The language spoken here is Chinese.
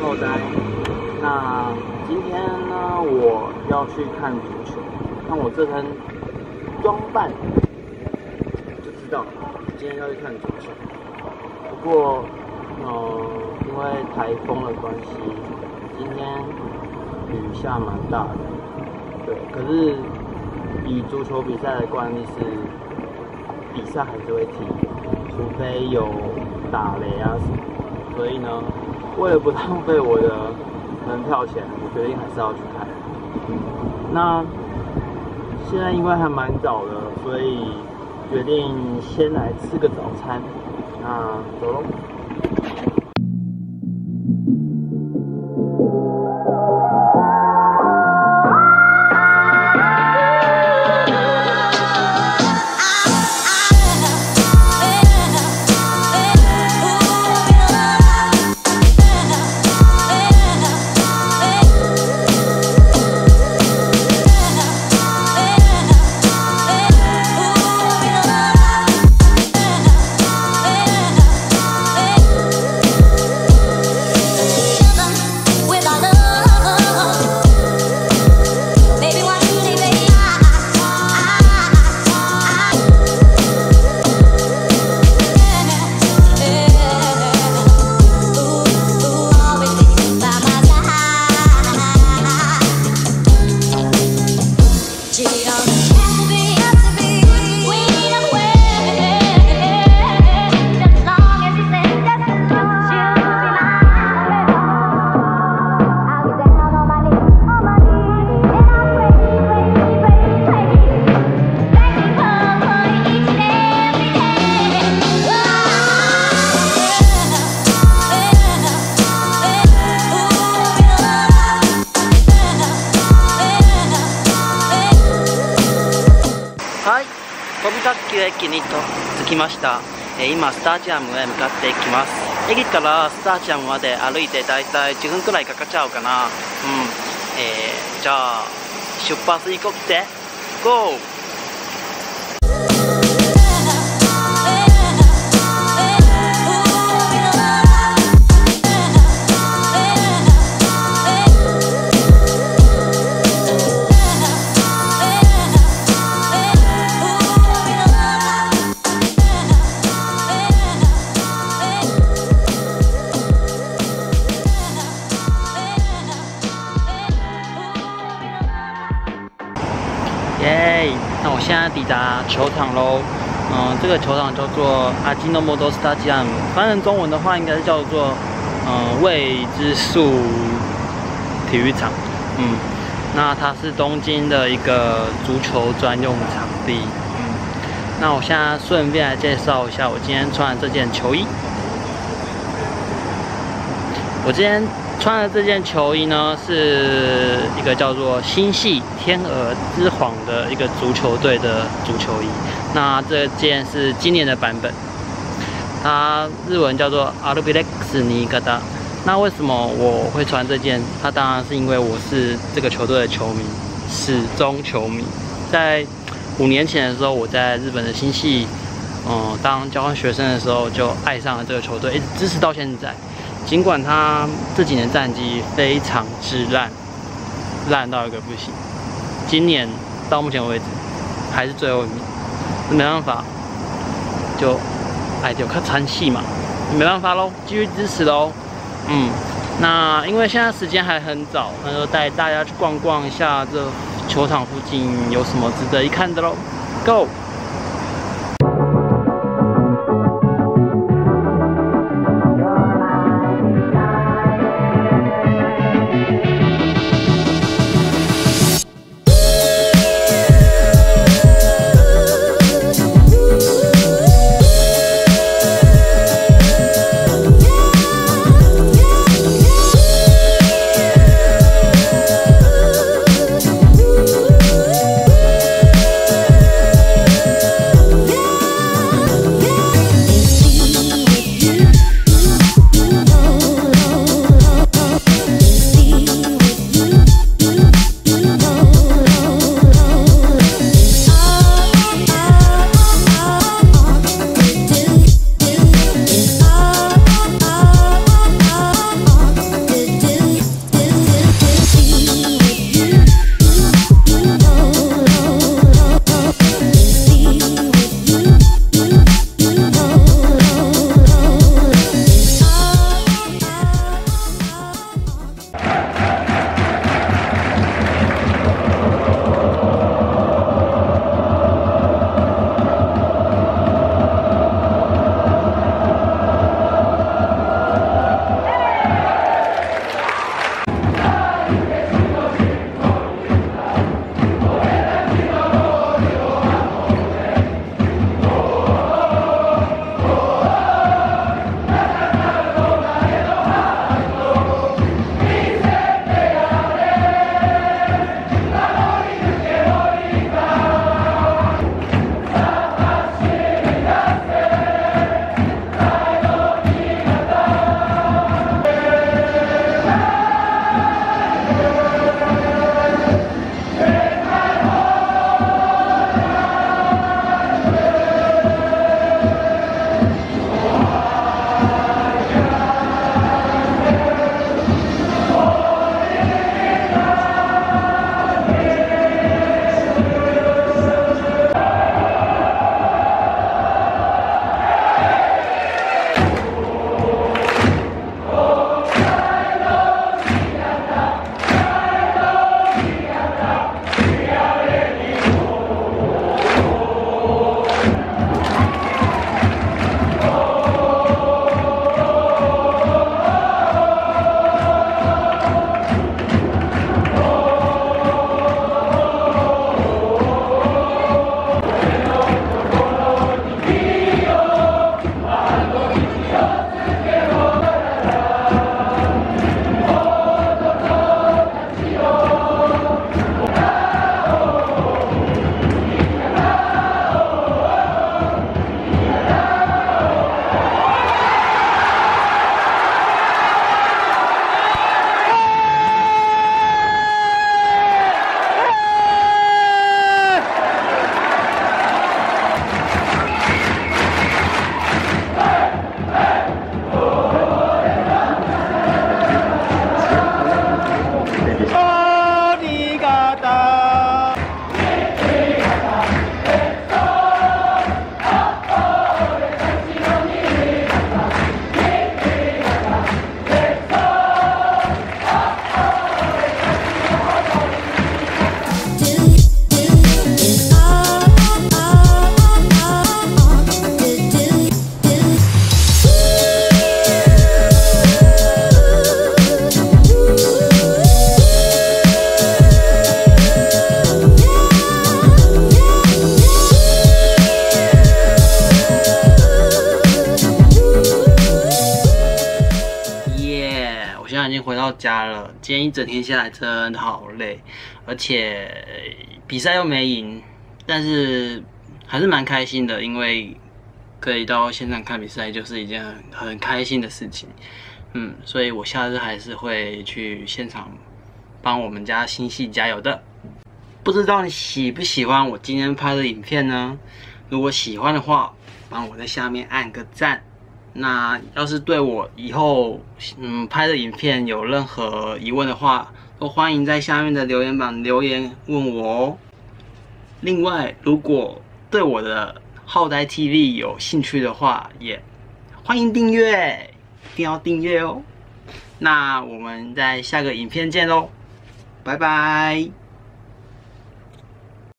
后代。那今天呢，我要去看足球。看我这身装扮，就知道今天要去看足球。不过，因为台风的关系，今天雨下蛮大的。对，可是以足球比赛的惯例是，比赛还是会踢，除非有打雷啊什么。所以呢，为了不浪费我的门票钱，我决定还是要去看。那现在因为还蛮早的，所以决定先来吃个早餐。那走喽。 飛び卓球駅に着きました。今スタジアムへ向かっていきます。駅からスタジアムまで歩いてだいたい10分くらいかかっちゃうかな。じゃあ出発行こうって。ゴー。耶！那我现在抵达球场喽。这个球场叫做阿基诺摩多 Stadium， 翻成中文的话应该是叫做未知数体育场。那它是东京的一个足球专用场地。那我现在顺便来介绍一下我今天穿的这件球衣。我今天穿的这件球衣呢，是一个叫做新系天鹅之皇的一个足球队的足球衣。那这件是今年的版本，它日文叫做 Albirex Niigata。那为什么我会穿这件？它当然是因为我是这个球队的球迷，始终球迷。在5年前的时候，我在日本的新系，当交换学生的时候就爱上了这个球队，一直支持到现在。尽管他这几年战绩非常之烂，烂到一个不行，今年到目前为止还是最后一名，没办法，就就看参戏嘛，没办法喽，继续支持喽。那因为现在时间还很早，那就带大家去逛逛一下这球场附近有什么值得一看的喽 ，Go！ 我现在已经回到家了，今天一整天下来真的好累，而且比赛又没赢，但是还是蛮开心的，因为可以到现场看比赛就是一件很开心的事情。所以我下次还是会去现场帮我们家新系加油的。不知道你喜不喜欢我今天拍的影片呢？如果喜欢的话，帮我在下面按个赞。那要是对我以后拍的影片有任何疑问的话，都欢迎在下面的留言板留言问我哦。另外，如果对我的浩呆 TV 有兴趣的话，也欢迎订阅，一定要订阅哦。那我们在下个影片见喽，拜拜。